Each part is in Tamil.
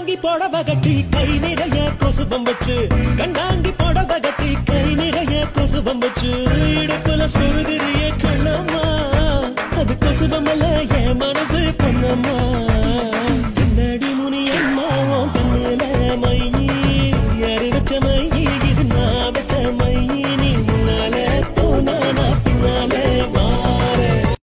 கண்டாங்கி போடவ கட்டி கை நிறைய கொசுபம் வச்சு கண்டாங்கி போடவ கட்டி கை நிறைய கொசுபம் வச்சு இடுப்புல சொருகிறிய கண்ணம்மா அது கொசுபம் அல்ல என் மனசு பொண்ணம்மா கண்ணாடி முனி அம்மா உன் கண்ணுல மையி யாரு வச்ச மையி இது நான் வச்ச மையி நீ முன்னால போனா நான் பின்னாலே வார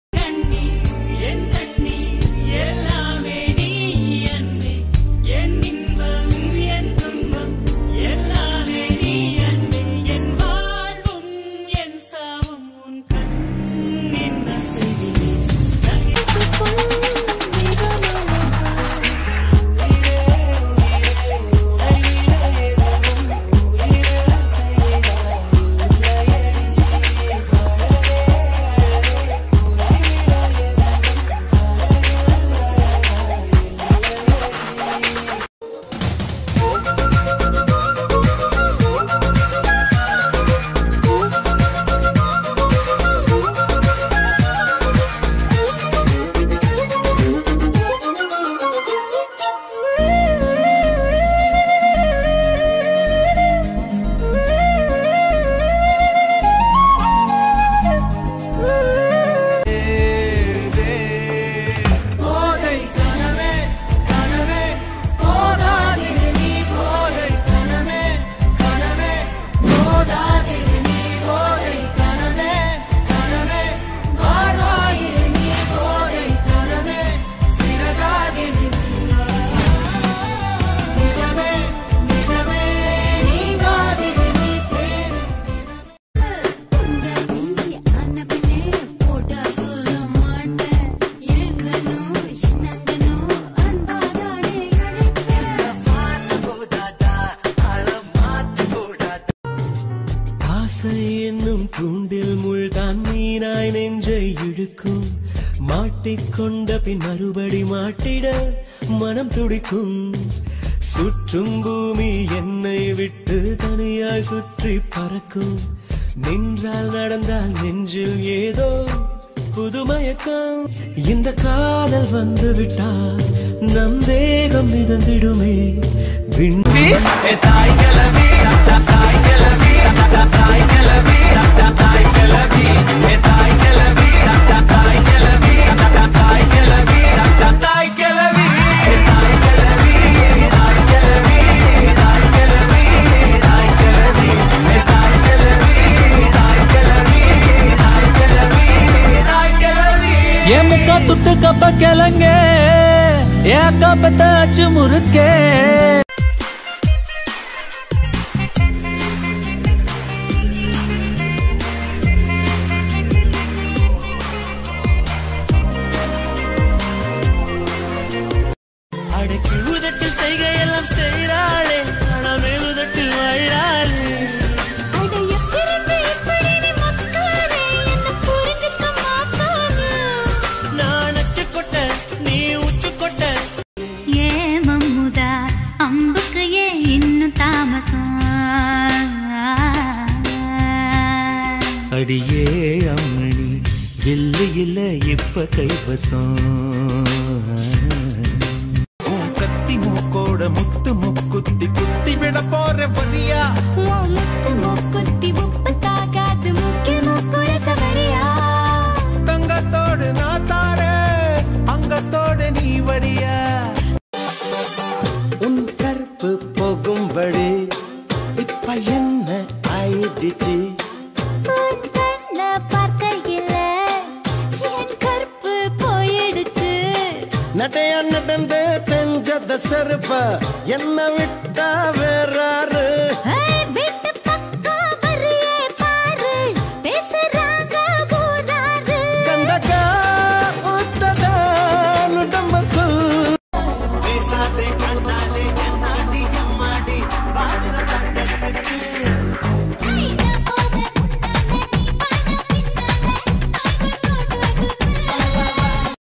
என்னும் தூண்டில் முள்தான் மீனாய் நெஞ்சை இழுக்கும் மாட்டிக்கொண்ட பின் மறுபடி மாட்டிட மனம் துடிக்கும் சுற்றும் பூமி என்னை விட்டு தனியாய் சுற்றி பறக்கும் நின்றால் நடந்தால் நெஞ்சில் ஏதோ புதுமயக்கம் இந்த காதல் வந்து விட்டால் நம் தேகம் மிதந்திடுமே விண்மீ தாய் கிளவி தாய் கிளவி தாய் கிளவி தாய் கிளவி தாய் கிளவி தாய் கிளவி தாய் கிளவி தாய் கிளவி ये मुक्का तुट कप केलंगे ये कप ताच मुर्के அடக்கி உதட்டில் செய்கையெல்லாம் செய்றாளே ஆனா மேலுதட்டில் வாயிறாளே அடியே அம்மணி வில்லு இல்ல இப்ப கைவசம் கத்தி மூக்கோட முத்து முக்குத்தி குத்தி விட போற வரியா முத்து முக்குத்தி உப்பு தாகாது முக்கில் முக்குற சவரியா தங்கத்தோடு நான் தாரே அங்கத்தோடு நீ வரியா உன் கற்பு போகும்படி இப்ப என்ன ஆயிடுச்சு நட்டையா நடந்து தெஞ்சத செருப்ப என்ன விட்டா வேறாரு